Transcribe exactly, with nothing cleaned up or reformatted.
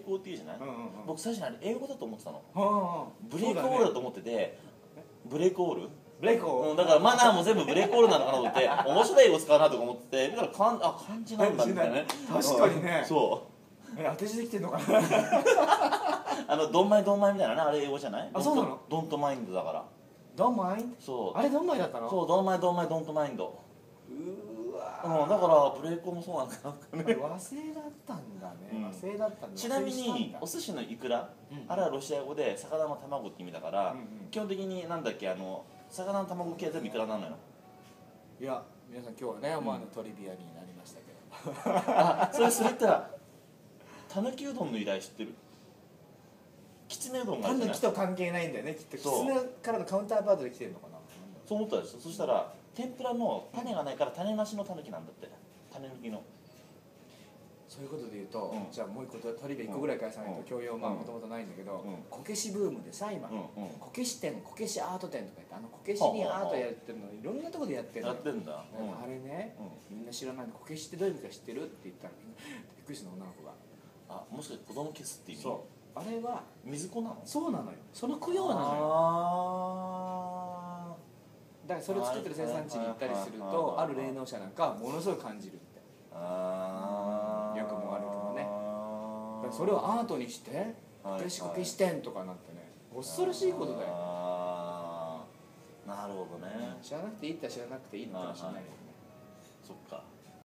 コーっていうじゃない、 うんうんうん、 僕最初にあれ英語だと思ってたの、 はあ、 ブレイクオールだと思ってて、ね、ブレイクオールブレイクオール、 うん、だからマナーも全部ブレイクオールなのかなと思って面白い英語使うなとか思ってて、だからかんあ漢字なんだみたいなね。 確かにね。 そうえ、当て字できてんのかなあのドンマイドンマイみたいなね、あれ英語じゃない？ あ、そうなの？ ドントマインドだから。 ドンマイン？ そうあれドンマイだったの？ そう、ドンマイドンマイドントマインド。 うわー、うん、だからブレイクオールもそうなんかなね。 和製だったんだね、 うん、 和製だったんだ。 ちなみにお寿司のイクラ、うん、あれはロシア語で魚の卵って意味だから、うんうん、基本的になんだっけ、あの魚の卵系は全部イクラなのよ。 いや、皆さん今日はね、思わぬトリビアになりましたけど、 うん、あ、それそれってたぬきうどんの由来知ってる？きつねうどんがあるじゃない。 たぬきと関係ないんだよね、きっと。きつねからのカウンターパートで来てるのかな。 そう思ったでしょ。そしたら天ぷらの種がないから種なしのたぬきなんだって、種抜きの。 そういうことで言うと、 うん、 じゃあもう一個トリビアいっこぐらい返さないと教養、まあもともとないんだけど、こけしブームでさ、今こけし店、こけしアート店とか言って、あのこけしにアートやってるのいろんなところでやってるの。 やってんだ。 あれね、みんな知らないの、こけしってどういう意味か知ってるって言ったら、みんなびっくりした女の子が。 あ、もしかして子供消すって意味？ そう、あれは水子なの？ そうなのよ、その供養なのよ。 ああ、だからそれを作ってる生産地に行ったりすると、ある霊能者なんかはものすごい感じるって。ああ、よくも悪くもね。だからそれをアートにしてこけしこけし店とかなってね、恐ろしいことだよ。 ああ、なるほどね。 知らなくていいって知らなくていいのかもしれないけどね。 そっか。